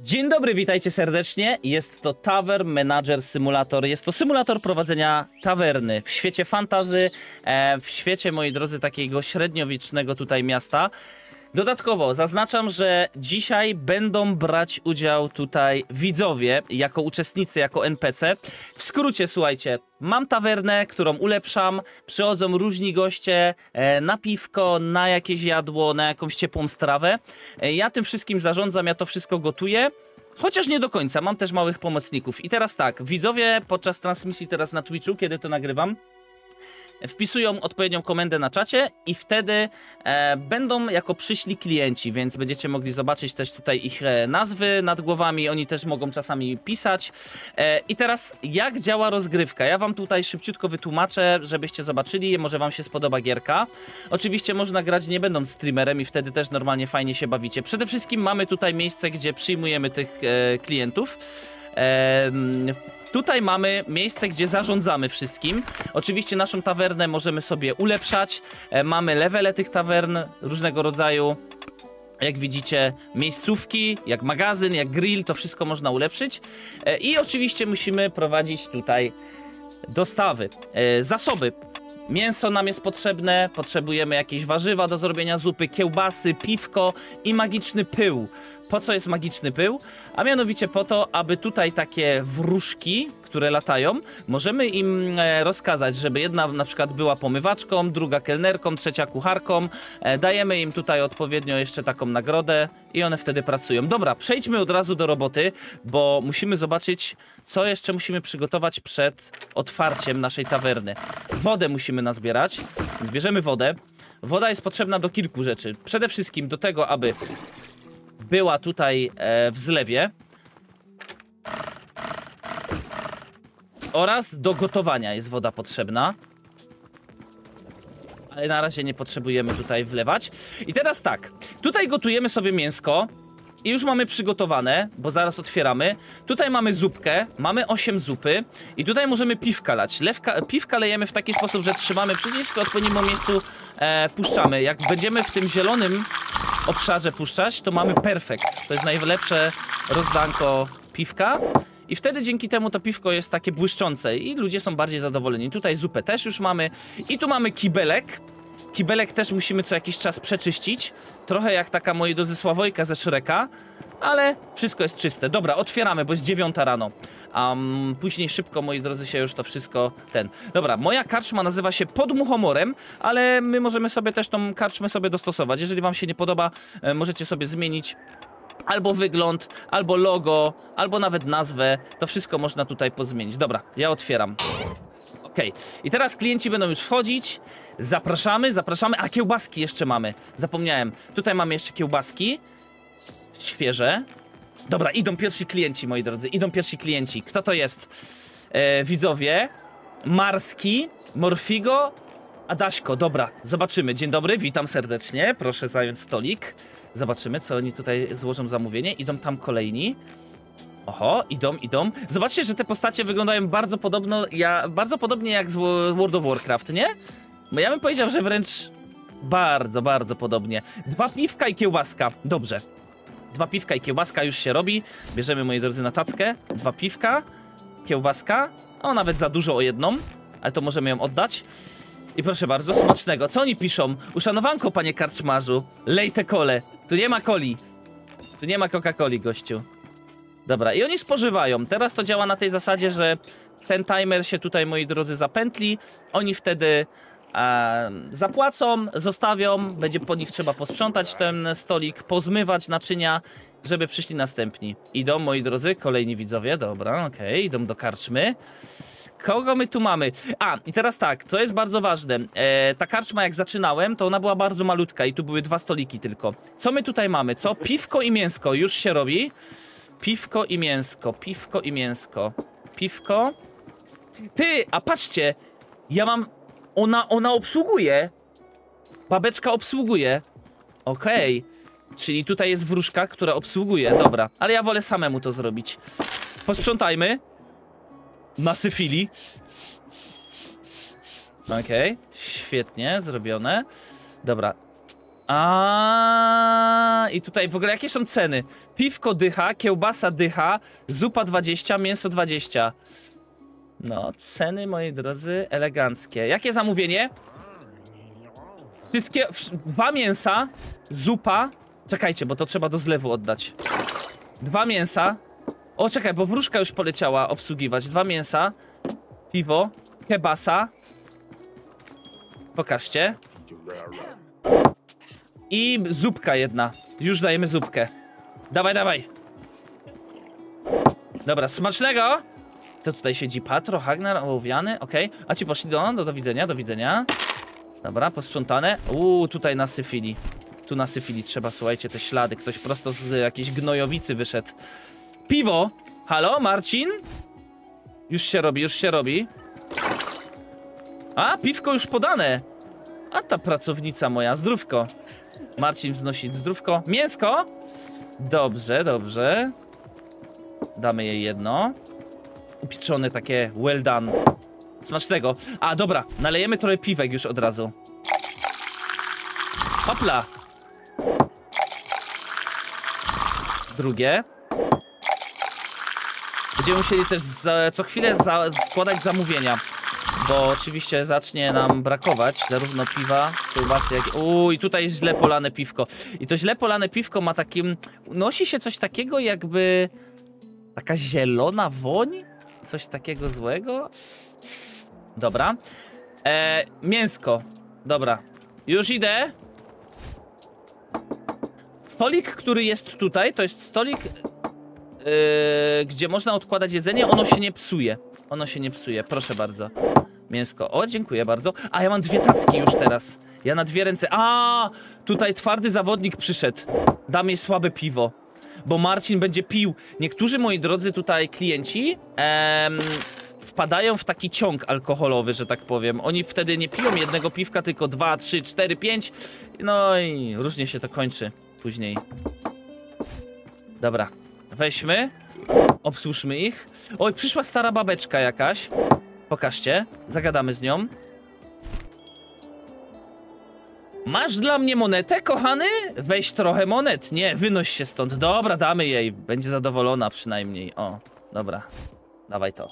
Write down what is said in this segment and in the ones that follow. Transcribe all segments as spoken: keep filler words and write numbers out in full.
Dzień dobry, witajcie serdecznie. Jest to Tavern Manager Simulator. Jest to symulator prowadzenia tawerny w świecie fantasy, e, w świecie, moi drodzy, takiego średniowiecznego tutaj miasta. Dodatkowo zaznaczam, że dzisiaj będą brać udział tutaj widzowie jako uczestnicy, jako en pe ce. W skrócie, słuchajcie, mam tawernę, którą ulepszam, przychodzą różni goście e, na piwko, na jakieś jadło, na jakąś ciepłą strawę. E, ja tym wszystkim zarządzam, ja to wszystko gotuję. Chociaż nie do końca, mam też małych pomocników. I teraz tak, widzowie podczas transmisji teraz na Twitchu, kiedy to nagrywam, wpisują odpowiednią komendę na czacie i wtedy e, będą jako przyszli klienci, więc będziecie mogli zobaczyć też tutaj ich e, nazwy nad głowami, oni też mogą czasami pisać. E, I teraz jak działa rozgrywka? Ja wam tutaj szybciutko wytłumaczę, żebyście zobaczyli, może wam się spodoba gierka. Oczywiście można grać nie będąc streamerem i wtedy też normalnie fajnie się bawicie. Przede wszystkim mamy tutaj miejsce, gdzie przyjmujemy tych e, klientów. E, Tutaj mamy miejsce, gdzie zarządzamy wszystkim. Oczywiście naszą tawernę możemy sobie ulepszać. E, mamy levele tych tawern różnego rodzaju. Jak widzicie, miejscówki, jak magazyn, jak grill, to wszystko można ulepszyć. E, I oczywiście musimy prowadzić tutaj dostawy, e, zasoby. Mięso nam jest potrzebne, potrzebujemy jakieś warzywa do zrobienia zupy, kiełbasy, piwko i magiczny pył. Po co jest magiczny pył? A mianowicie po to, aby tutaj takie wróżki, które latają, możemy im e, rozkazać, żeby jedna na przykład była pomywaczką, druga kelnerką, trzecia kucharką. E, dajemy im tutaj odpowiednio jeszcze taką nagrodę i one wtedy pracują. Dobra, przejdźmy od razu do roboty, bo musimy zobaczyć, co jeszcze musimy przygotować przed otwarciem naszej tawerny. Wodę musimy nazbierać. Zbierzemy wodę. Woda jest potrzebna do kilku rzeczy. Przede wszystkim do tego, aby była tutaj e, w zlewie oraz do gotowania jest woda potrzebna, ale na razie nie potrzebujemy tutaj wlewać. I teraz tak, tutaj gotujemy sobie mięsko i już mamy przygotowane, bo zaraz otwieramy. Tutaj mamy zupkę, mamy osiem zupy i tutaj możemy piwka lać. Lewka, piwka lejemy w taki sposób, że trzymamy przycisk, w odpowiednim miejscu e, puszczamy. Jak będziemy w tym zielonym obszarze puszczać, to mamy perfekt. To jest najlepsze rozdanko piwka. I wtedy dzięki temu to piwko jest takie błyszczące i ludzie są bardziej zadowoleni. Tutaj zupę też już mamy. I tu mamy kibelek. Kibelek też musimy co jakiś czas przeczyścić. Trochę jak taka, moi drodzy, Sławojka ze Shreka. Ale wszystko jest czyste. Dobra, otwieramy, bo jest dziewiąta rano. Um, później szybko, moi drodzy, się już to wszystko ten... Dobra, moja karczma nazywa się Pod Muchomorem, ale my możemy sobie też tą karczmę sobie dostosować. Jeżeli wam się nie podoba, e, możecie sobie zmienić albo wygląd, albo logo, albo nawet nazwę. To wszystko można tutaj pozmienić. Dobra, ja otwieram. Okej, okay. I teraz klienci będą już wchodzić. Zapraszamy, zapraszamy. A, kiełbaski jeszcze mamy. Zapomniałem. Tutaj mamy jeszcze kiełbaski. Świeże. Dobra, idą pierwsi klienci, moi drodzy. Idą pierwsi klienci. Kto to jest? E, widzowie. Marski, Morfigo, Adaśko. Dobra, zobaczymy. Dzień dobry, witam serdecznie. Proszę zająć stolik. Zobaczymy, co oni tutaj złożą zamówienie. Idą tam kolejni. Oho, idą, idą. Zobaczcie, że te postacie wyglądają bardzo podobno, ja, bardzo podobnie jak z World of Warcraft, nie? Bo ja bym powiedział, że wręcz bardzo, bardzo podobnie. Dwa piwka i kiełbaska. Dobrze. Dwa piwka i kiełbaska już się robi. Bierzemy, moi drodzy, na tackę. Dwa piwka, kiełbaska. O, nawet za dużo o jedną, ale to możemy ją oddać. I proszę bardzo, smacznego. Co oni piszą? Uszanowanko, panie karczmarzu. Lej te kole. Tu nie ma coli. Tu nie ma Coca-Coli, gościu. Dobra, i oni spożywają. Teraz to działa na tej zasadzie, że ten timer się tutaj, moi drodzy, zapętli. Oni wtedy e, zapłacą, zostawią. Będzie po nich trzeba posprzątać ten stolik, pozmywać naczynia, żeby przyszli następni. Idą, moi drodzy, kolejni widzowie. Dobra, okej, okay, idą do karczmy. Kogo my tu mamy? A, i teraz tak, to jest bardzo ważne. E, ta karczma, jak zaczynałem, to ona była bardzo malutka i tu były dwa stoliki tylko. Co my tutaj mamy? Co? Piwko i mięsko. Już się robi. Piwko i mięsko, piwko i mięsko. Piwko. Ty, a patrzcie, ja mam... Ona, ona obsługuje. Babeczka obsługuje. Okej. Okay. Czyli tutaj jest wróżka, która obsługuje. Dobra, ale ja wolę samemu to zrobić. Posprzątajmy. Na syfili. Okej, okay. Świetnie, zrobione. Dobra. A i tutaj w ogóle jakie są ceny? Piwko dycha, kiełbasa dycha, zupa dwadzieścia, mięso dwadzieścia. No, ceny, moi drodzy, eleganckie. Jakie zamówienie? Wszystkie, dwa mięsa, zupa. Czekajcie, bo to trzeba do zlewu oddać. Dwa mięsa. O, czekaj, bo wróżka już poleciała obsługiwać. Dwa mięsa, piwo, kiełbasa. Pokażcie. I zupka jedna. Już dajemy zupkę. Dawaj, dawaj. Dobra, smacznego. Kto tutaj siedzi? Patro, Hagnar, ołowiany, okej. Okay. A ci poszli do, do, do widzenia, do widzenia. Dobra, posprzątane. Uuu, tutaj nasyfili. Tu nasyfili, trzeba, słuchajcie, te ślady. Ktoś prosto z jakiejś gnojowicy wyszedł. Piwo! Halo, Marcin? Już się robi, już się robi. A, piwko już podane. A ta pracownica moja, zdrówko. Marcin wznosi zdrówko. Mięsko? Dobrze, dobrze. Damy jej jedno. Upieczone takie, well done. Smacznego. A, dobra, nalejemy trochę piwek już od razu. Hopla. Drugie. Będziemy musieli też za, co chwilę za, składać zamówienia. Bo oczywiście zacznie nam brakować zarówno piwa, kiełbasy, jak... Uuu, i tutaj jest źle polane piwko. I to źle polane piwko ma takim... Nosi się coś takiego jakby... Taka zielona woń? Coś takiego złego? Dobra. E, mięsko. Dobra. Już idę. Stolik, który jest tutaj, to jest stolik, yy, gdzie można odkładać jedzenie. Ono się nie psuje. Ono się nie psuje. Proszę bardzo. Mięsko. O, dziękuję bardzo. A ja mam dwie tacki już teraz. Ja na dwie ręce. A, tutaj twardy zawodnik przyszedł. Dam jej słabe piwo. Bo Marcin będzie pił. Niektórzy, moi drodzy, tutaj klienci em, wpadają w taki ciąg alkoholowy, że tak powiem. Oni wtedy nie piją jednego piwka, tylko dwa, trzy, cztery, pięć. No i różnie się to kończy później. Dobra, weźmy. Obsłużmy ich. Oj, przyszła stara babeczka jakaś. Pokażcie, zagadamy z nią. Masz dla mnie monetę, kochany? Weź trochę monet. Nie, wynoś się stąd. Dobra, damy jej. Będzie zadowolona przynajmniej. O, dobra. Dawaj to.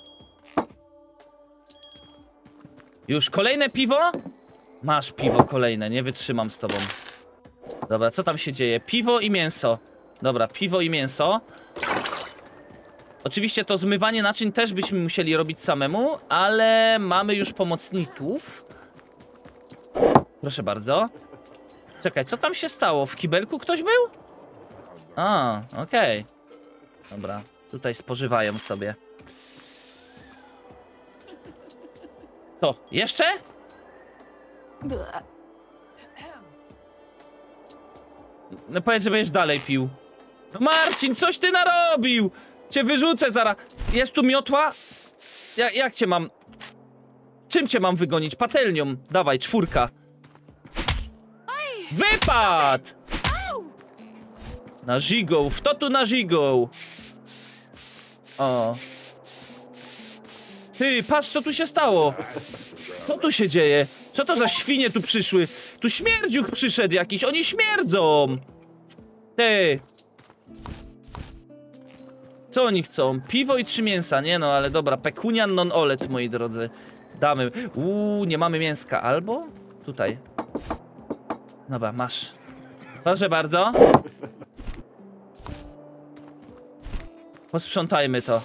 Już kolejne piwo? Masz piwo kolejne, nie wytrzymam z tobą. Dobra, co tam się dzieje? Piwo i mięso. Dobra, piwo i mięso. Oczywiście to zmywanie naczyń też byśmy musieli robić samemu, ale mamy już pomocników. Proszę bardzo. Czekaj, co tam się stało? W kibelku ktoś był? A, okej. Okay. Dobra, tutaj spożywają sobie. Co, jeszcze? No powiedz, że będziesz dalej pił. No Marcin, coś ty narobił! Cię wyrzucę zaraz. Jest tu miotła? Ja, jak cię mam... Czym cię mam wygonić? Patelnią. Dawaj, czwórka. Wypad! Na żigą. Kto tu na żigą? O. Ty, patrz co tu się stało. Co tu się dzieje? Co to za świnie tu przyszły? Tu śmierdziuch przyszedł jakiś. Oni śmierdzą. Ty. Co oni chcą? Piwo i trzy mięsa. Nie no, ale dobra. Pecunia non olet, moi drodzy. Damy. Uuu, nie mamy mięska. Albo? Tutaj. Dobra, masz. Proszę bardzo. Posprzątajmy to.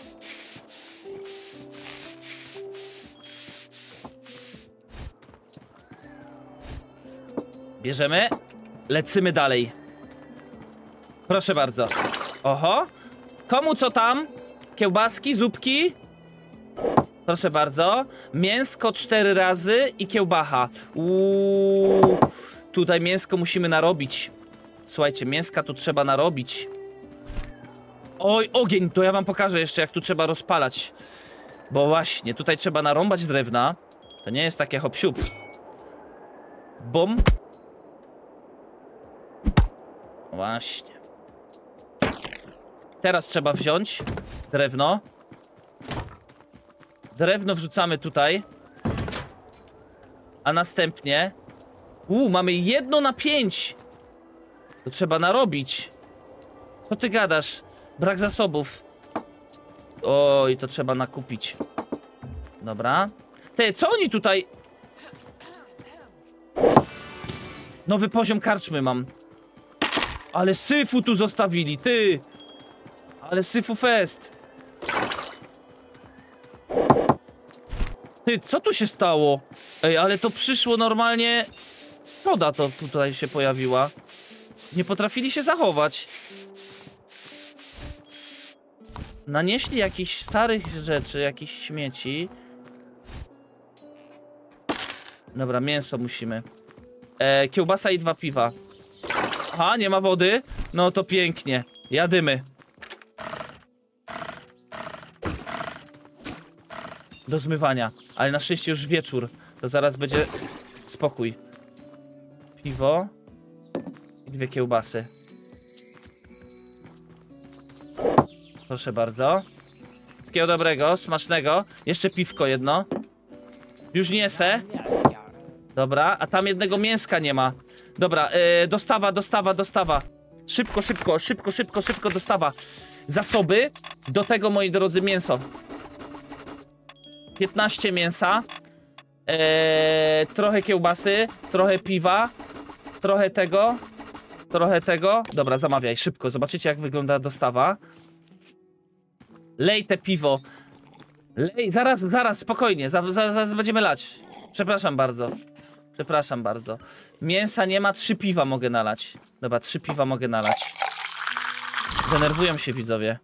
Bierzemy. Lecimy dalej. Proszę bardzo. Oho. Komu co tam? Kiełbaski, zupki? Proszę bardzo. Mięsko cztery razy i kiełbacha. Uuu. Tutaj mięsko musimy narobić. Słuchajcie, mięska tu trzeba narobić. Oj, ogień, to ja wam pokażę jeszcze, jak tu trzeba rozpalać. Bo właśnie, tutaj trzeba narąbać drewna. To nie jest takie hop-siup. Bum. Właśnie. Teraz trzeba wziąć drewno. Drewno wrzucamy tutaj. A następnie... Uuu, mamy jedno na pięć. To trzeba narobić. Co ty gadasz? Brak zasobów. Oj, to trzeba nakupić. Dobra. Ty, co oni tutaj... Nowy poziom karczmy mam. Ale syfu tu zostawili, ty! Ale syfu fest. Ty, co tu się stało? Ej, ale to przyszło normalnie... Woda to tutaj się pojawiła. Nie potrafili się zachować. Nanieśli jakichś starych rzeczy, jakichś śmieci. Dobra, mięso musimy. E, kiełbasa i dwa piwa. Aha, nie ma wody? No to pięknie. Jadymy. Do zmywania. Ale na szczęście już wieczór. To zaraz będzie spokój. Piwo. I dwie kiełbasy. Proszę bardzo. Wszystkiego dobrego, smacznego. Jeszcze piwko jedno. Już nie se. Dobra, a tam jednego mięska nie ma. Dobra, yy, dostawa, dostawa, dostawa. Szybko, szybko, szybko, szybko, szybko dostawa. Zasoby. Do tego, moi drodzy, mięso. piętnaście mięsa. Yy, trochę kiełbasy. Trochę piwa. Trochę tego. Trochę tego. Dobra, zamawiaj, szybko. Zobaczycie, jak wygląda dostawa. Lej te piwo. Lej, zaraz, zaraz, spokojnie. Zaraz, zaraz będziemy lać. Przepraszam bardzo. Przepraszam bardzo. Mięsa nie ma, trzy piwa mogę nalać. Dobra, trzy piwa mogę nalać. Denerwują się widzowie.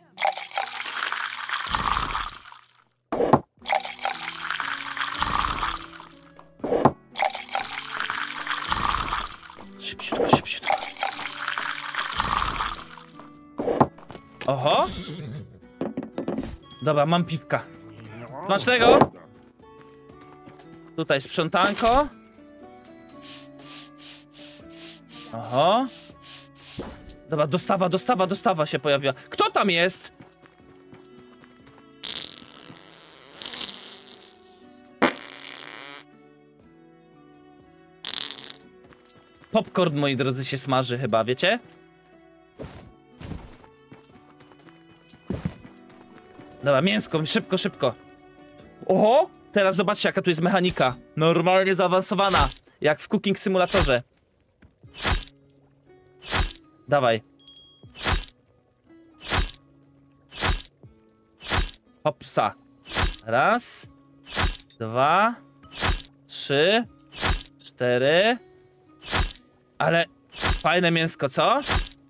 Szybciutko, szybciutko. Oho. Dobra, mam piwka. Smacznego. Tutaj sprzątanko. Oho. Dobra, dostawa, dostawa, dostawa się pojawiła. Kto tam jest? Popcorn, moi drodzy, się smaży chyba, wiecie? Dobra, mięsko, szybko, szybko. Oho! Teraz zobaczcie, jaka tu jest mechanika. Normalnie zaawansowana. Jak w Cooking Simulatorze. Dawaj. Hopsa. Raz. Dwa. Trzy. Cztery. Ale fajne mięsko, co?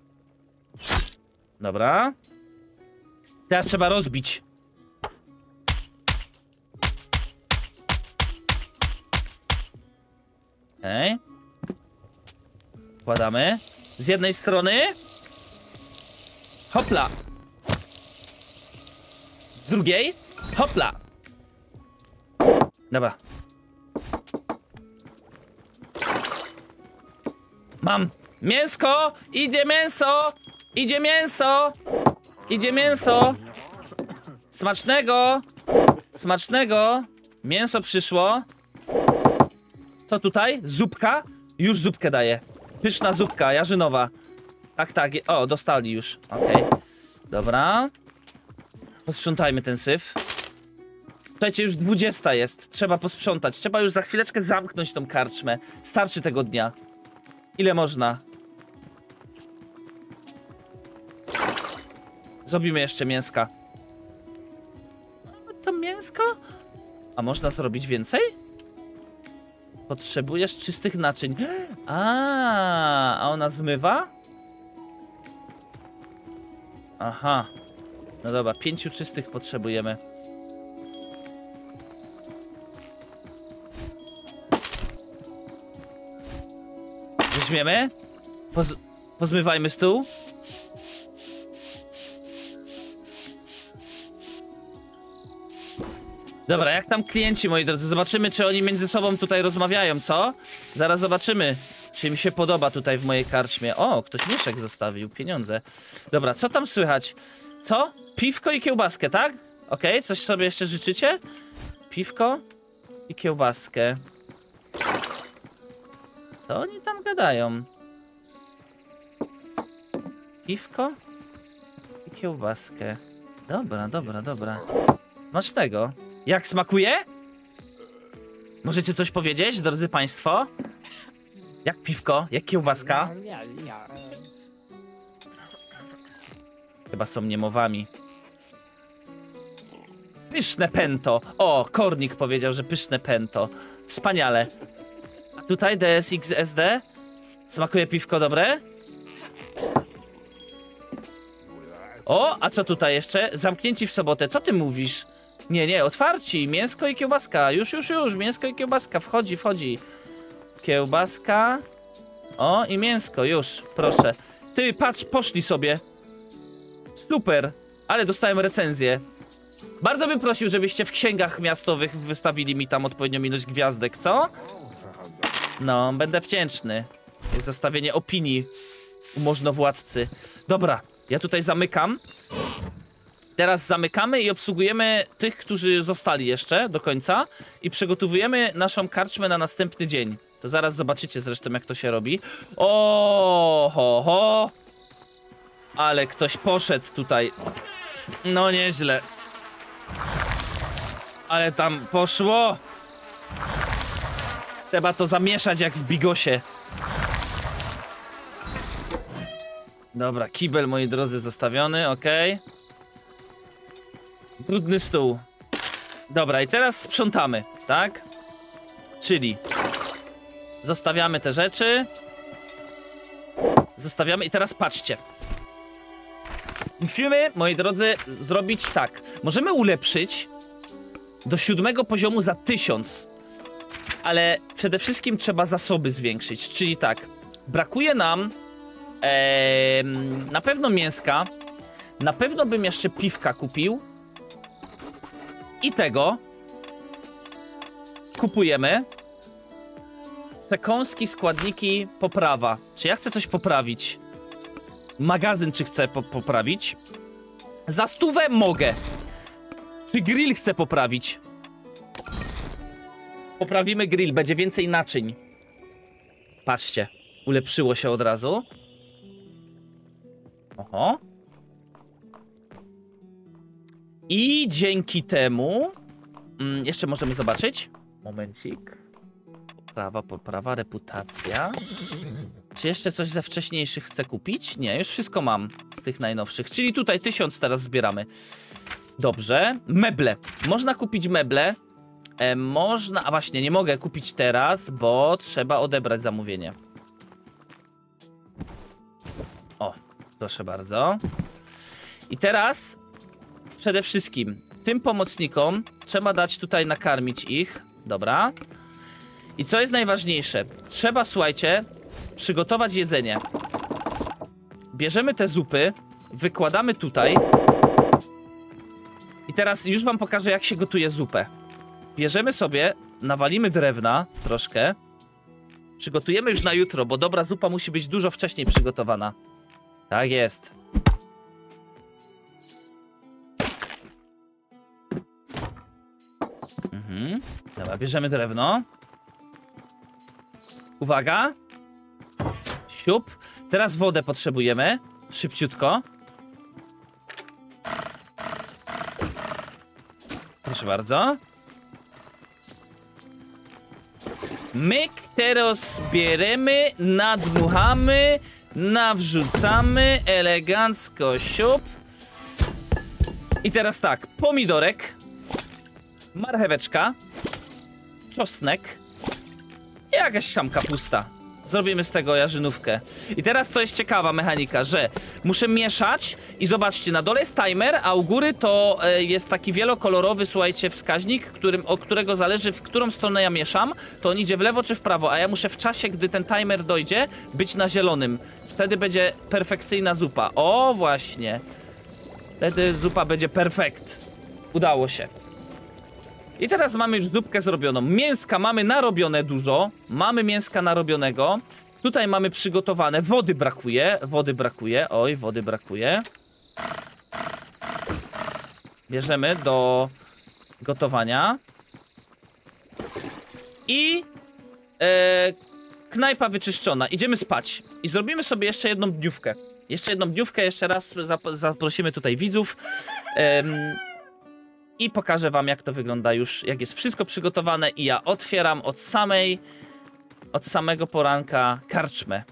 Dobra. Teraz trzeba rozbić. Okej. Okay. Wkładamy. Z jednej strony. Hopla. Z drugiej. Hopla. Dobra. Mam. Mięsko! Idzie mięso! Idzie mięso! Idzie mięso! Smacznego! Smacznego! Mięso przyszło. Co tutaj? Zupka? Już zupkę daję. Pyszna zupka, jarzynowa. Tak, tak. O, dostali już. Okej. Okay. Dobra. Posprzątajmy ten syf. Słuchajcie, już dwudziesta jest. Trzeba posprzątać. Trzeba już za chwileczkę zamknąć tą karczmę. Starczy tego dnia. Ile można? Zrobimy jeszcze mięska. To mięsko? A można zrobić więcej? Potrzebujesz czystych naczyń. A, a ona zmywa? Aha. No dobra, pięciu czystych potrzebujemy. Weźmiemy? Poz pozmywajmy stół. Dobra, jak tam klienci, moi drodzy? Zobaczymy, czy oni między sobą tutaj rozmawiają, co? Zaraz zobaczymy, czy im się podoba tutaj w mojej karczmie. O, ktoś mieszek zostawił, pieniądze. Dobra, co tam słychać? Co? Piwko i kiełbaskę, tak? Okej, okay, coś sobie jeszcze życzycie? Piwko i kiełbaskę. Co oni tam gadają? piwko i kiełbaskę. Dobra, dobra, dobra. Smacznego. Jak smakuje? Możecie coś powiedzieć, drodzy państwo? Jak piwko? Jak kiełbaska? Chyba są niemowami. Pyszne pento. O, Kornik powiedział, że pyszne pento. Wspaniale. A tutaj D S X S D? Smakuje piwko dobre? O, a co tutaj jeszcze? Zamknięci w sobotę. Co ty mówisz? Nie, nie, otwarci. Mięsko i kiełbaska. Już, już, już. Mięsko i kiełbaska. Wchodzi, wchodzi. Kiełbaska. O, i mięsko. Już, proszę. Ty, patrz, poszli sobie. Super. Ale dostałem recenzję. Bardzo bym prosił, żebyście w księgach miastowych wystawili mi tam odpowiednią ilość gwiazdek, co? No, będę wdzięczny. Jest zostawienie opinii u możnowładcy. Dobra, ja tutaj zamykam. Teraz zamykamy i obsługujemy tych, którzy zostali jeszcze do końca i przygotowujemy naszą karczmę na następny dzień. To zaraz zobaczycie zresztą, jak to się robi. O, ho, ho. Ale ktoś poszedł tutaj. No nieźle. Ale tam poszło. Trzeba to zamieszać jak w bigosie. Dobra, kibel, moi drodzy, zostawiony, okej. Okay. Brudny stół. Dobra, i teraz sprzątamy, tak? Czyli zostawiamy te rzeczy. Zostawiamy i teraz patrzcie. Musimy, moi drodzy, zrobić tak. Możemy ulepszyć do siódmego poziomu za tysiąc. Ale przede wszystkim trzeba zasoby zwiększyć. Czyli tak, brakuje nam ee, na pewno mięska. Na pewno bym jeszcze piwka kupił. I tego kupujemy. Przekąski, składniki, poprawa. Czy ja chcę coś poprawić? Magazyn czy chcę po poprawić? Za stówę mogę. Czy grill chcę poprawić? Poprawimy grill, będzie więcej naczyń. Patrzcie, ulepszyło się od razu. Oho. I dzięki temu mm, jeszcze możemy zobaczyć. Momencik. Poprawa, poprawa, reputacja. Czy jeszcze coś ze wcześniejszych chcę kupić? Nie, już wszystko mam z tych najnowszych. Czyli tutaj tysiąc teraz zbieramy. Dobrze. Meble. Można kupić meble. E, można... A właśnie, nie mogę kupić teraz, bo trzeba odebrać zamówienie. O, proszę bardzo. I teraz przede wszystkim tym pomocnikom trzeba dać tutaj nakarmić ich. Dobra. I co jest najważniejsze? Trzeba, słuchajcie, przygotować jedzenie. Bierzemy te zupy, wykładamy tutaj. I teraz już wam pokażę, jak się gotuje zupę. Bierzemy sobie, nawalimy drewna troszkę. Przygotujemy już na jutro, bo dobra zupa musi być dużo wcześniej przygotowana. Tak jest. Mhm. Dobra, bierzemy drewno. Uwaga. Siup. Teraz wodę potrzebujemy. Szybciutko. Proszę bardzo. Myk teraz bierzemy, nadmuchamy, nawrzucamy, elegancko siup. I teraz tak, pomidorek, marcheweczka, czosnek i jakaś tam kapusta. Zrobimy z tego jarzynówkę. I teraz to jest ciekawa mechanika, że muszę mieszać i zobaczcie, na dole jest timer, a u góry to e, jest taki wielokolorowy, słuchajcie, wskaźnik, którym, o którego zależy, w którą stronę ja mieszam, to on idzie w lewo czy w prawo, a ja muszę w czasie, gdy ten timer dojdzie, być na zielonym. Wtedy będzie perfekcyjna zupa. O, właśnie. Wtedy zupa będzie perfekt. Udało się. I teraz mamy już zupkę zrobioną. Mięska mamy narobione dużo. Mamy mięska narobionego. Tutaj mamy przygotowane. Wody brakuje. Wody brakuje. Oj, wody brakuje. Bierzemy do gotowania. I e, knajpa wyczyszczona. Idziemy spać. I zrobimy sobie jeszcze jedną dniówkę. Jeszcze jedną dniówkę, jeszcze raz zap zaprosimy tutaj widzów. Um, I pokażę wam, jak to wygląda już, jak jest wszystko przygotowane. I ja otwieram od samej, od samego poranka karczmę.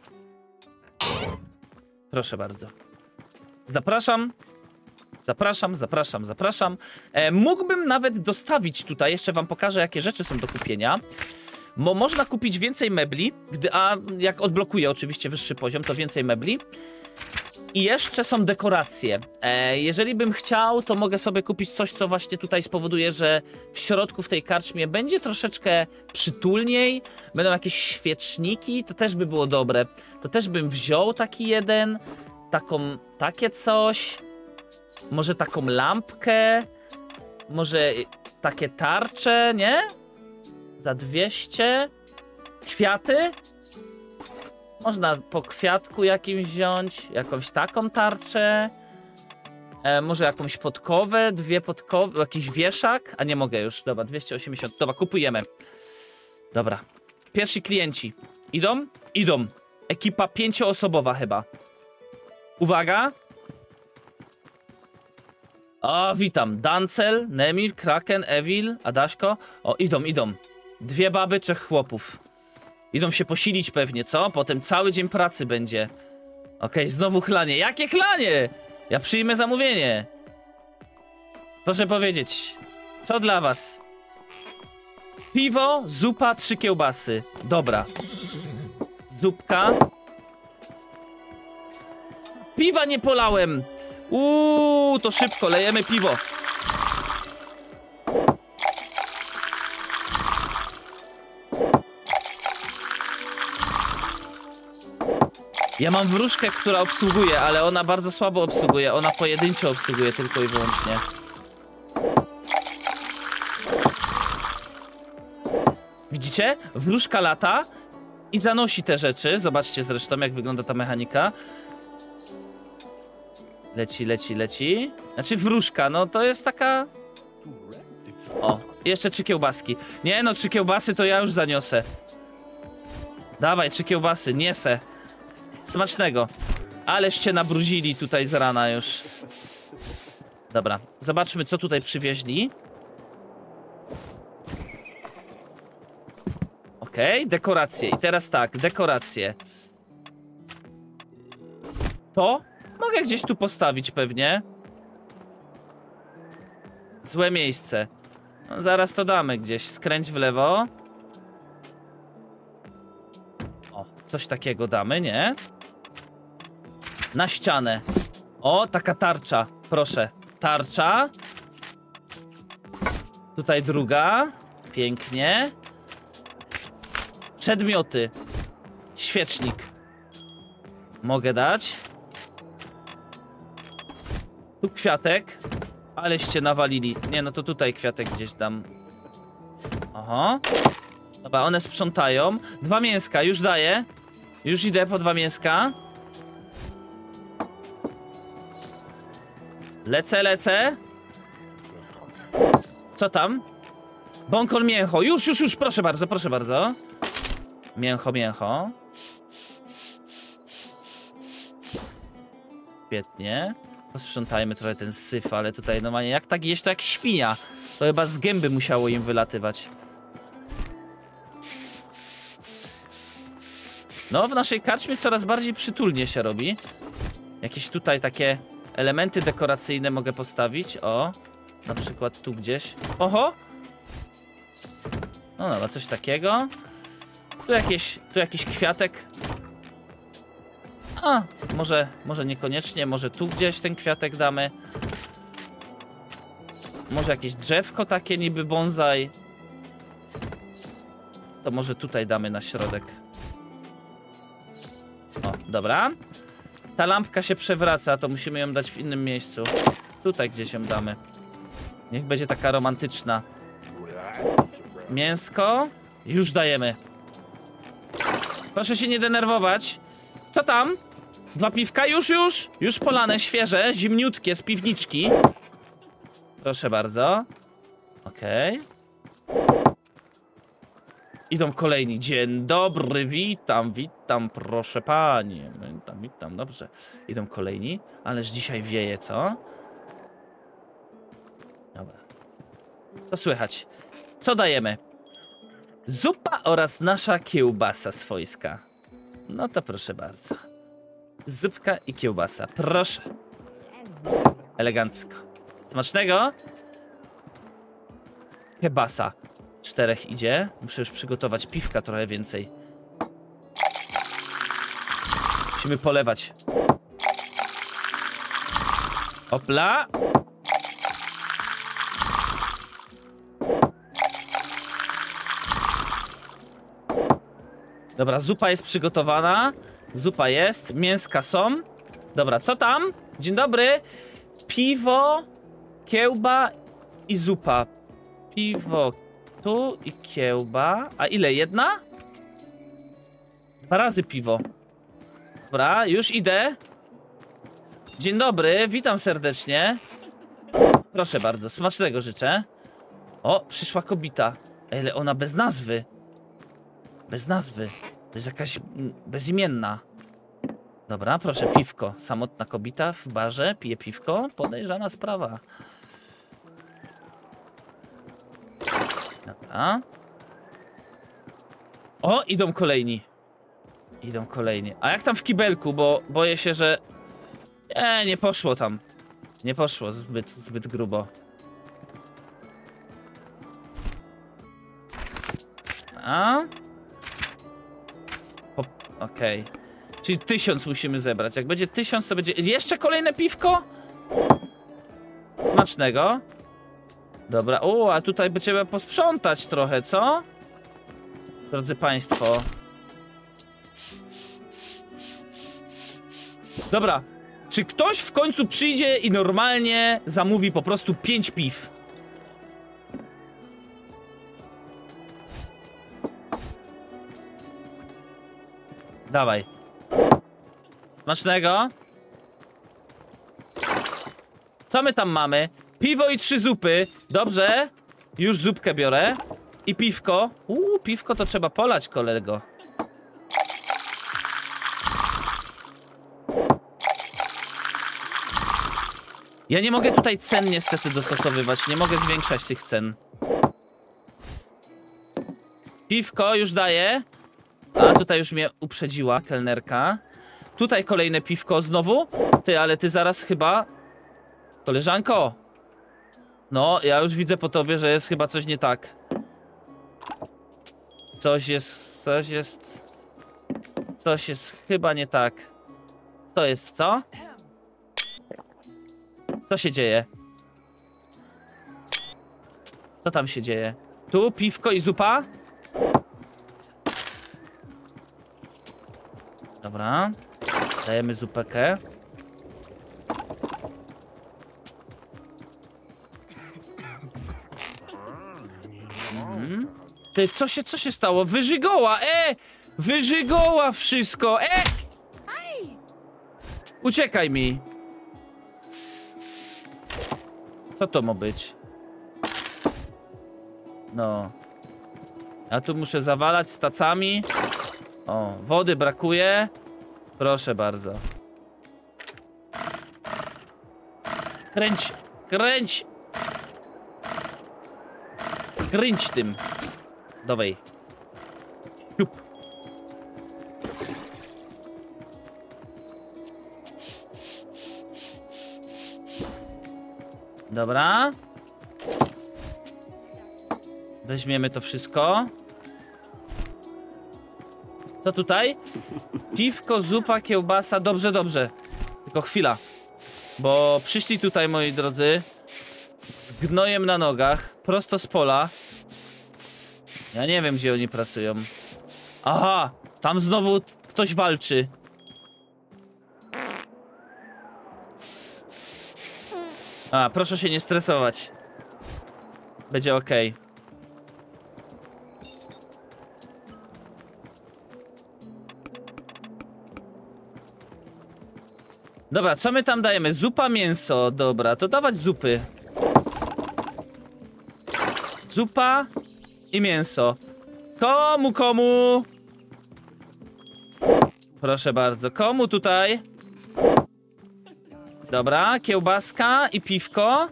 Proszę bardzo. Zapraszam. Zapraszam, zapraszam, zapraszam. E, mógłbym nawet dostawić tutaj, jeszcze wam pokażę, jakie rzeczy są do kupienia. Mo można kupić więcej mebli, gdy, a jak odblokuję oczywiście wyższy poziom, to więcej mebli. I jeszcze są dekoracje. E, jeżeli bym chciał, to mogę sobie kupić coś, co właśnie tutaj spowoduje, że w środku w tej karczmie będzie troszeczkę przytulniej. Będą jakieś świeczniki, to też by było dobre. To też bym wziął taki jeden, taką, takie coś. Może taką lampkę. Może takie tarcze, nie? Za dwieście. Kwiaty. Można po kwiatku jakimś wziąć, jakąś taką tarczę. E, może jakąś podkowę, dwie podkowy, jakiś wieszak. A nie mogę już, dobra, dwieście osiemdziesiąt. Dobra, kupujemy. Dobra, pierwsi klienci. Idą? Idą. Ekipa pięcioosobowa chyba. Uwaga. O, witam. Dancel, Nemir, Kraken, Evil, Adaśko. O, idą, idą. Dwie baby, trzech chłopów. Idą się posilić pewnie, co? Potem cały dzień pracy będzie. Okej, okay, znowu chlanie. Jakie chlanie? Ja przyjmę zamówienie. Proszę powiedzieć, co dla was? Piwo, zupa, trzy kiełbasy. Dobra. Zupka. Piwa nie polałem. Uuu, to szybko, lejemy piwo. Ja mam wróżkę, która obsługuje, ale ona bardzo słabo obsługuje. Ona pojedynczo obsługuje tylko i wyłącznie. Widzicie? Wróżka lata i zanosi te rzeczy. Zobaczcie zresztą, jak wygląda ta mechanika. Leci, leci, leci. Znaczy wróżka, no to jest taka... O, jeszcze trzy kiełbaski. Nie no, trzy kiełbasy to ja już zaniosę. Dawaj, trzy kiełbasy, niesę. Smacznego. Aleście nabrudzili tutaj z rana już. Dobra, zobaczmy, co tutaj przywieźli. Okej, okay, dekoracje. I teraz tak, dekoracje. To mogę gdzieś tu postawić pewnie. Złe miejsce. No, zaraz to damy gdzieś. Skręć w lewo. O, coś takiego damy, nie? Na ścianę. O, taka tarcza. Proszę. Tarcza. Tutaj druga. Pięknie. Przedmioty. Świecznik. Mogę dać. Tu kwiatek. Aleście nawalili. Nie, no to tutaj kwiatek gdzieś dam. Oho. Dobra, one sprzątają. Dwa mięska, już daję. Już idę po dwa mięska. Lecę, lecę. Co tam? Bąkol mięcho. Już, już, już, proszę bardzo, proszę bardzo. Mięcho, mięcho. Świetnie. Posprzątajmy trochę ten syf, ale tutaj normalnie jak tak jeść, to jak świnia. To chyba z gęby musiało im wylatywać. No, w naszej karczmie coraz bardziej przytulnie się robi. Jakieś tutaj takie elementy dekoracyjne mogę postawić. O, na przykład tu gdzieś. Oho! No dobra, coś takiego. Tu jakieś, tu jakiś kwiatek. A, może, może niekoniecznie, może tu gdzieś ten kwiatek damy. Może jakieś drzewko takie niby bonsai. To może tutaj damy na środek. O, dobra. Ta lampka się przewraca, to musimy ją dać w innym miejscu. Tutaj gdzieś ją damy. Niech będzie taka romantyczna. Mięsko. Już dajemy. Proszę się nie denerwować. Co tam? Dwa piwka? Już, już. Już polane, świeże, zimniutkie z piwniczki. Proszę bardzo. Okej. Okay. Idą kolejni. Dzień dobry, witam, witam, proszę panie. Witam, witam, dobrze. Idą kolejni, ależ dzisiaj wieje, co? Dobra. Co słychać? Co dajemy? Zupa oraz nasza kiełbasa swojska. No to proszę bardzo. Zupka i kiełbasa, proszę. Elegancko. Smacznego? Kiełbasa. Czterech idzie. Muszę już przygotować piwka trochę więcej. Musimy polewać. Opla. Dobra, zupa jest przygotowana. Zupa jest, mięska są. Dobra, co tam? Dzień dobry. Piwo, kiełba i zupa. Piwo tu i kiełba. A ile? Jedna? Dwa razy piwo. Dobra, już idę. Dzień dobry, witam serdecznie. Proszę bardzo, smacznego życzę. O, przyszła kobieta. Ale ona bez nazwy. Bez nazwy. To jest jakaś mm, bezimienna. Dobra, proszę, piwko. Samotna kobieta w barze pije piwko. Podejrzana sprawa. Dobra. O, idą kolejni. Idą kolejni. A jak tam w kibelku, bo boję się, że... Nie, nie poszło tam. Nie poszło zbyt, zbyt grubo. A? Okej. Okay. Czyli tysiąc musimy zebrać. Jak będzie tysiąc, to będzie... Jeszcze kolejne piwko? Smacznego. Dobra. O, a tutaj by trzeba posprzątać trochę, co? Drodzy państwo. Dobra. Czy ktoś w końcu przyjdzie i normalnie zamówi po prostu pięć piw? Dawaj. Smacznego. Co my tam mamy? Piwo i trzy zupy. Dobrze. Już zupkę biorę. I piwko. Uuu, piwko to trzeba polać, kolego. Ja nie mogę tutaj cen niestety dostosowywać. Nie mogę zwiększać tych cen. Piwko już daję. A tutaj już mnie uprzedziła kelnerka. Tutaj kolejne piwko znowu. Ty, ale ty zaraz chyba... Koleżanko. No, ja już widzę po tobie, że jest chyba coś nie tak. Coś jest... Coś jest... Coś jest chyba nie tak. Co jest, co? Co się dzieje? Co tam się dzieje? Tu piwko i zupa? Dobra. Dajemy zupekę. Mhm. Ty, co się, co się stało? Wyżygoła, e! Wyżygoła wszystko, e! Uciekaj mi. Co to ma być? No. Ja tu muszę zawalać stacami. O, wody brakuje. Proszę bardzo. Kręć, kręć. Kręć tym. Dawaj. Siup. Dobra. Weźmiemy to wszystko. Co tutaj? Piwko, zupa, kiełbasa. Dobrze, dobrze. Tylko chwila. Bo przyszli tutaj, moi drodzy, z gnojem na nogach, prosto z pola. Ja nie wiem, gdzie oni pracują. Aha, tam znowu ktoś walczy. A, proszę się nie stresować. Będzie okej. Dobra, co my tam dajemy? Zupa, mięso. Dobra, to dawać zupy. Zupa i mięso. Komu, komu? Proszę bardzo, komu tutaj? Dobra, kiełbaska i piwko.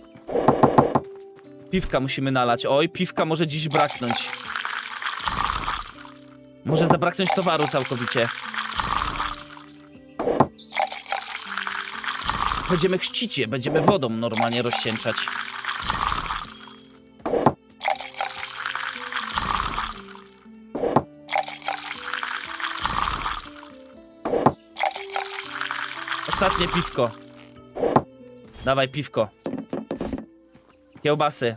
Piwka musimy nalać. Oj, piwka może dziś braknąć. Może zabraknąć towaru całkowicie. Będziemy chrzcić je, będziemy wodą normalnie rozcieńczać. Ostatnie piwko. Dawaj piwko. Kiełbasy.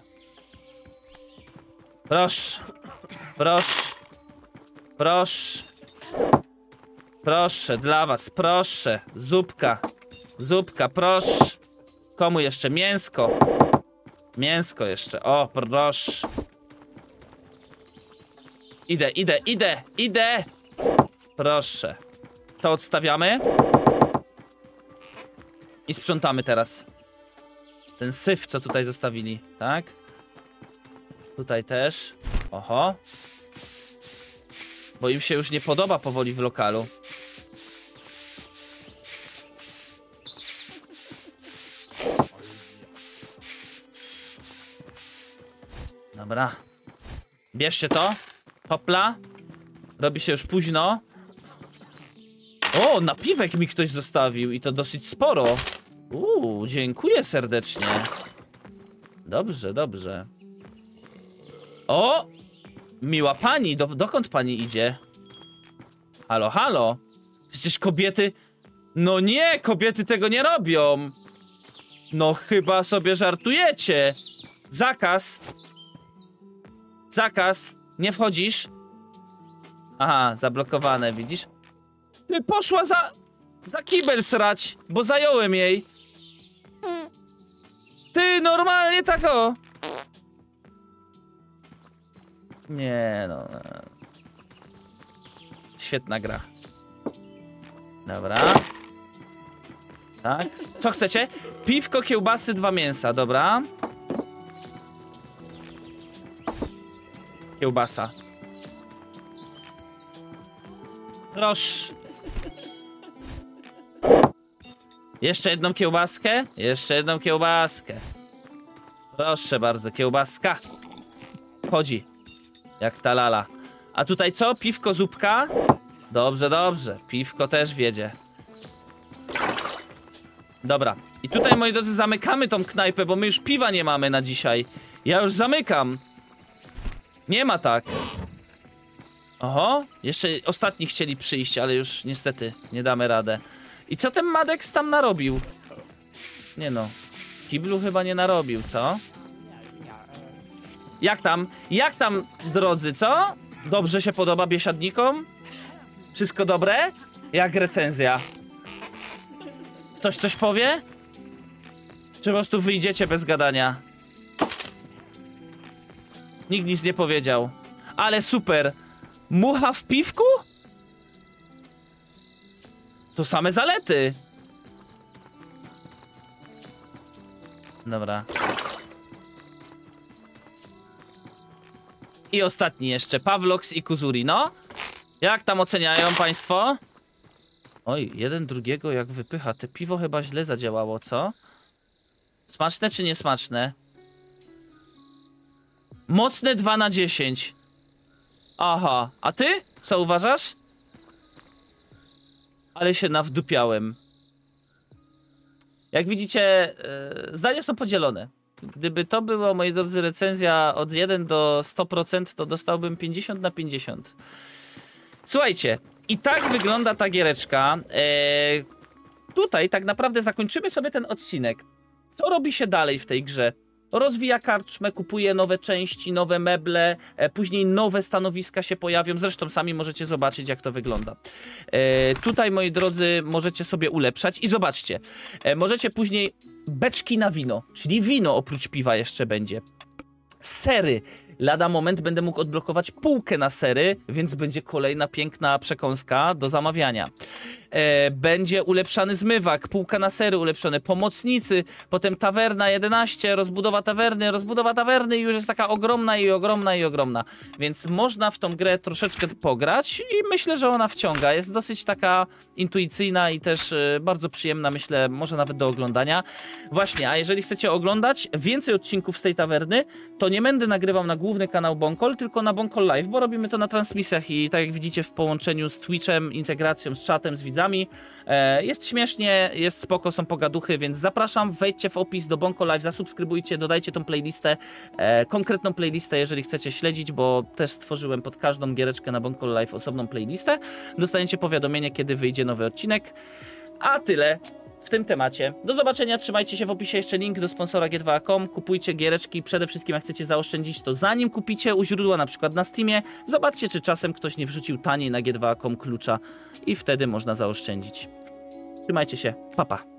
Proszę. Proszę. Proszę. Proszę, dla was, proszę. Zupka. Zupka, proszę. Komu jeszcze? Mięsko. Mięsko jeszcze. O, proszę. Idę, idę, idę, idę. Proszę. To odstawiamy. I sprzątamy teraz. Ten syf, co tutaj zostawili, tak? Tutaj też. Oho. Bo im się już nie podoba powoli w lokalu. Dobra. Bierzcie to. Hopla. Robi się już późno. O, napiwek mi ktoś zostawił i to dosyć sporo. Uuu, dziękuję serdecznie. Dobrze, dobrze. O! Miła pani, do, dokąd pani idzie? Halo, halo? Przecież kobiety... No nie, kobiety tego nie robią. No chyba sobie żartujecie. Zakaz. Zakaz. Nie wchodzisz. Aha, zablokowane, widzisz? Ty poszła za... za kibel srać, bo zająłem jej. Ty, normalnie tak o. Nie no. Świetna gra. Dobra. Tak. Co chcecie? Piwko, kiełbasy, dwa mięsa, dobra. Kiełbasa. Proszę. Jeszcze jedną kiełbaskę? Jeszcze jedną kiełbaskę. Proszę bardzo, kiełbaska. Chodzi. Jak ta lala. A tutaj co? Piwko, zupka? Dobrze, dobrze. Piwko też wiedzie. Dobra. I tutaj, moi drodzy, zamykamy tą knajpę, bo my już piwa nie mamy na dzisiaj. Ja już zamykam. Nie ma tak. Oho. Jeszcze ostatni chcieli przyjść, ale już niestety nie damy radę. I co ten Madeks tam narobił? Nie no. Kiblu chyba nie narobił, co? Jak tam? Jak tam, drodzy, co? Dobrze się podoba biesiadnikom? Wszystko dobre? Jak recenzja? Ktoś coś powie? Czy po prostu wyjdziecie bez gadania? Nikt nic nie powiedział. Ale super. Mucha w piwku? To same zalety. Dobra. I ostatni jeszcze. Pawlox i Kuzuri, no? Jak tam oceniają państwo? Oj, jeden drugiego jak wypycha. Te piwo chyba źle zadziałało, co? Smaczne czy niesmaczne? Mocne dwa na dziesięć. Aha, a ty? Co uważasz? Ale się nawdupiałem. Jak widzicie, yy, zdania są podzielone. Gdyby to było, moi drodzy, recenzja od jeden do stu procent, to dostałbym pięćdziesiąt na pięćdziesiąt. Słuchajcie, i tak wygląda ta giereczka. Eee, tutaj tak naprawdę zakończymy sobie ten odcinek. Co robi się dalej w tej grze? Rozwija karczmę, kupuje nowe części, nowe meble, e, później nowe stanowiska się pojawią. Zresztą sami możecie zobaczyć, jak to wygląda. E, tutaj, moi drodzy, możecie sobie ulepszać i zobaczcie. E, możecie później beczki na wino, czyli wino oprócz piwa jeszcze będzie. Sery, lada moment będę mógł odblokować półkę na sery, więc będzie kolejna piękna przekąska do zamawiania. E, będzie ulepszany zmywak, półka na sery ulepszone, pomocnicy, potem tawerna jedenaście, rozbudowa tawerny, rozbudowa tawerny i już jest taka ogromna i ogromna i ogromna. Więc można w tą grę troszeczkę pograć i myślę, że ona wciąga. Jest dosyć taka intuicyjna i też e, bardzo przyjemna, myślę, może nawet do oglądania. Właśnie, a jeżeli chcecie oglądać więcej odcinków z tej tawerny, to nie będę nagrywał na główny kanał Bonkol, tylko na Bonkol Live, bo robimy to na transmisjach i tak jak widzicie w połączeniu z Twitchem, integracją z czatem, z widzami. E, jest śmiesznie, jest spoko, są pogaduchy, więc zapraszam, wejdźcie w opis do Bonkol Live, zasubskrybujcie, dodajcie tą playlistę, e, konkretną playlistę, jeżeli chcecie śledzić, bo też stworzyłem pod każdą giereczkę na Bonkol Live osobną playlistę. Dostaniecie powiadomienie, kiedy wyjdzie nowy odcinek. A tyle w tym temacie. Do zobaczenia, trzymajcie się, w opisie jeszcze link do sponsora G dwa kropka com, kupujcie giereczki, przede wszystkim jak chcecie zaoszczędzić, to zanim kupicie u źródła, na przykład na Steamie, zobaczcie, czy czasem ktoś nie wrzucił taniej na G dwa kropka com klucza i wtedy można zaoszczędzić. Trzymajcie się, pa pa.